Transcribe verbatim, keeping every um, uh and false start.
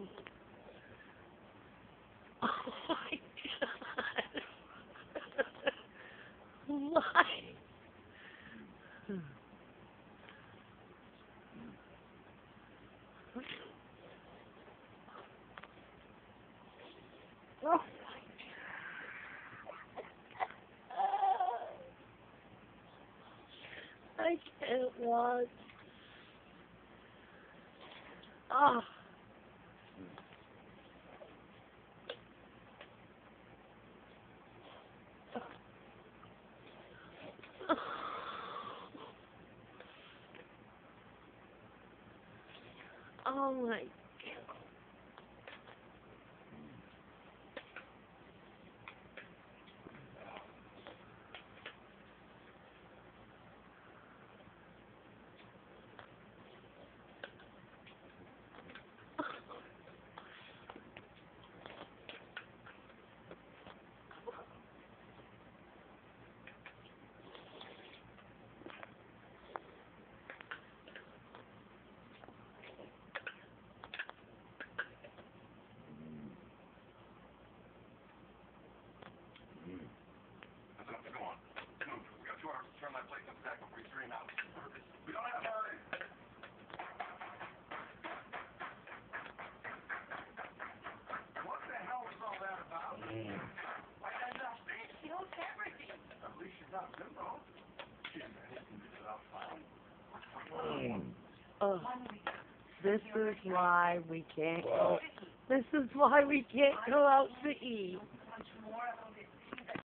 Oh my god. Why? Oh my I can't watch. Oh. Oh my Oh, this is why we can't go. This is why we can't go out to eat.